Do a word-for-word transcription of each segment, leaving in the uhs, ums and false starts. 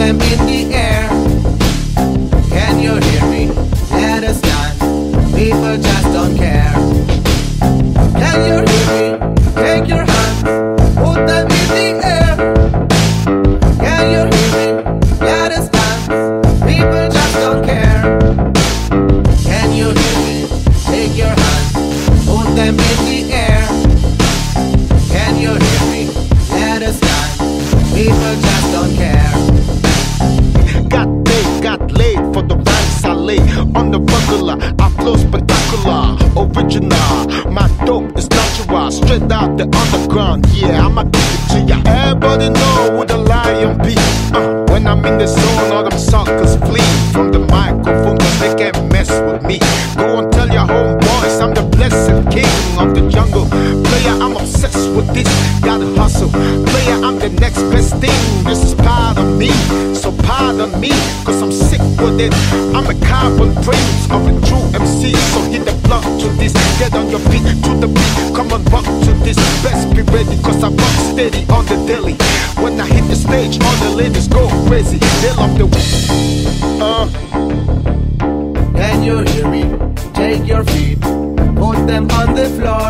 them in the air. Can you hear me? Let us dance. People just don't care. Can you hear me? Take your hands, put them in the air. Can you hear me? Let us dance. People just don't care. Can you hear me? Take your hands, put them in the air. Can you hear me? Let us dance. People just don't care. Got laid, got laid for the rhymes I lay on the regular. I flow spectacular, original. My dope is natural, straight out the underground. Yeah, I'ma give it to ya. Everybody know who the lion be. Uh, when I'm in the zone, all them suckers flee from the microphone 'cause they can't mess with me. Go and tell your homeboys I'm the blessed king of the jungle. Player, I'm obsessed with this, gotta hustle. Player, I'm the next best thing. This is part of me, so pardon me, 'cause I'm sick with it. I'm a carbon dreams of a true M C. So hit the block to this, get on your feet to the beat. Come on, rock to this. Best be ready, 'cause I rock steady on the daily. When I hit the stage, all the ladies go crazy. They love the uh. Can you hear me? Take your feet, put them on the floor.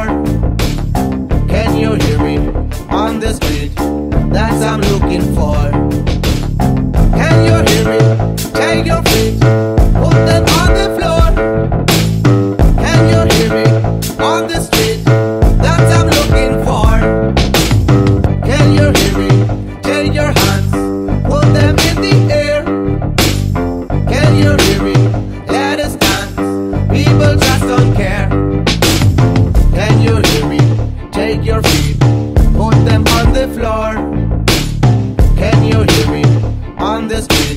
Can you hear me? On the street, that's I'm looking for. Can you hear me? Take your feet, put them on the floor. Can you hear me? On the street, that's I'm looking for. Can you hear me? Take your hands, put them in the air. Can you hear me? Let us dance. People just don't care. Can you hear me? Take your feet, put them on the floor. Can you hear me? On the street,